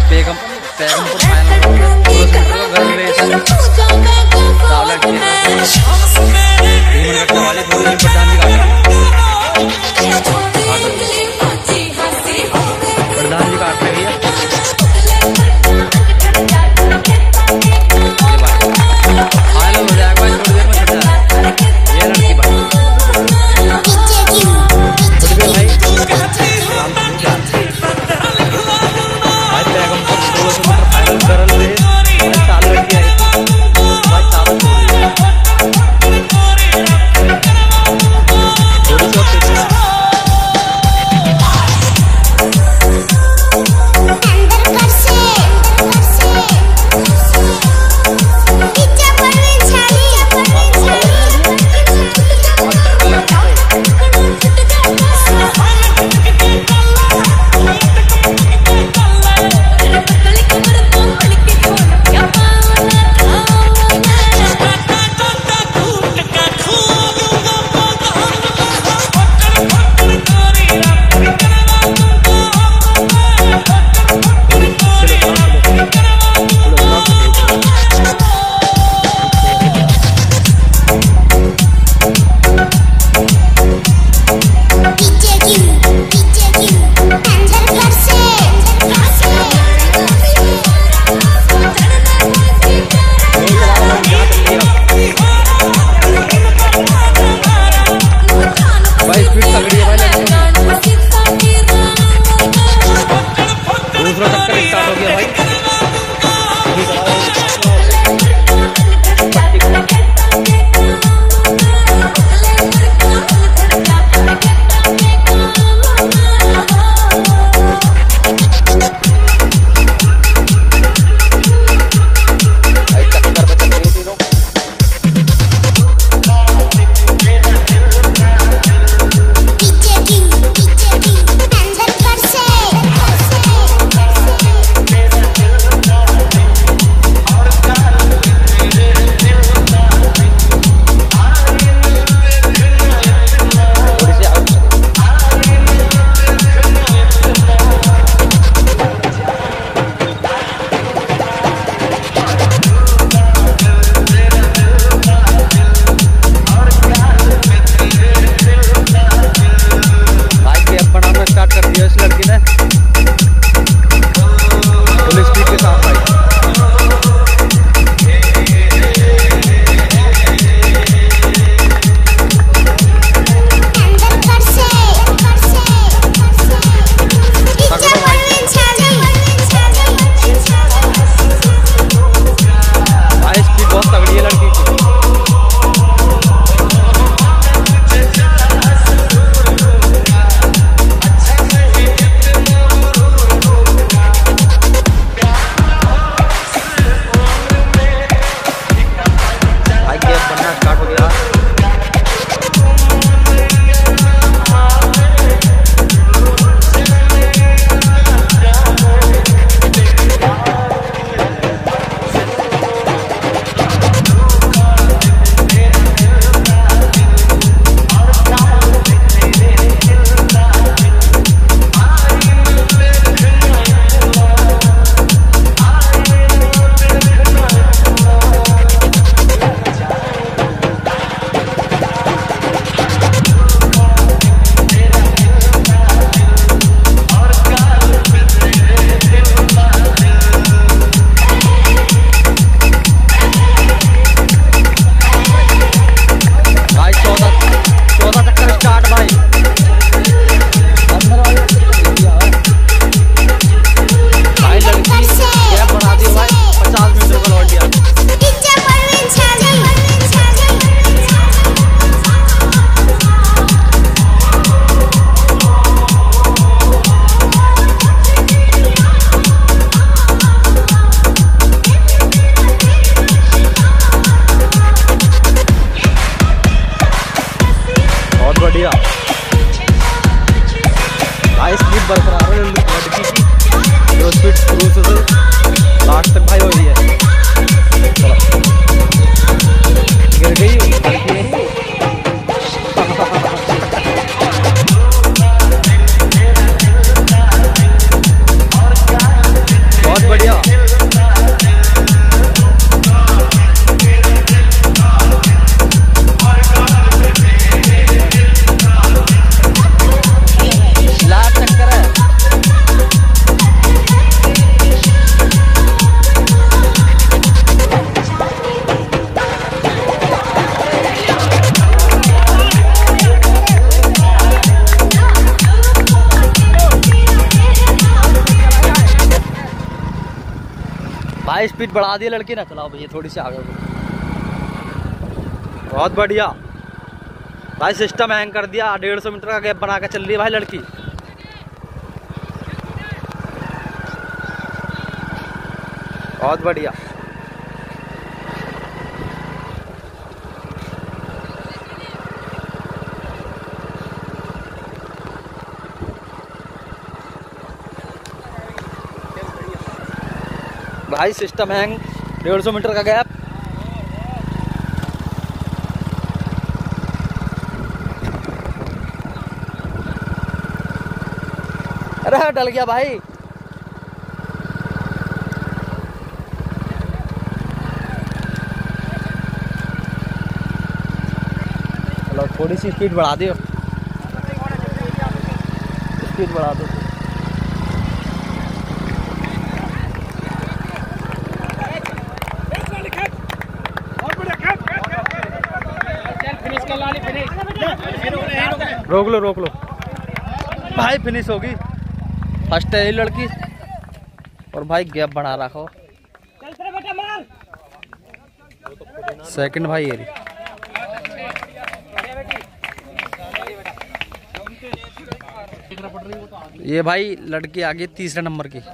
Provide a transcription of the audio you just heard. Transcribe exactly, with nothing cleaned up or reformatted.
बेगम Begumpur final graduation प्रधान जी प्रधान जी काट रही है फाइनल हो जाएगा थोड़ी देर में छट जाएगा ये लड़की भाई भाई फाइनल करल ले चाल लड़की आई भाई ताबत हो रही है थोड़ी सी बरकरार है लड़की की जो स्पीड शुरू से लास्ट तक भाई हो रही है। गिर गई लड़की बहुत भाई स्पीड बढ़ा दी लड़की ना, चलाओ भैया थोड़ी सी आगे। बहुत बढ़िया भाई, सिस्टम हैंग कर दिया। डेढ़ सौ मीटर का गैप बना के चल रही है भाई लड़की। बहुत बढ़िया। भाई सिस्टम हैंग, डेढ़ सौ मीटर का गैप। अरे डल गया भाई। चलो थोड़ी सी स्पीड बढ़ा दो, स्पीड बढ़ा दो। रोक लो रोक लो भाई, फिनिश होगी। फर्स्ट है ये लड़की और भाई गैप बढ़ा रखो। सेकंड भाई ये ये भाई लड़की आ गई तीसरे नंबर की।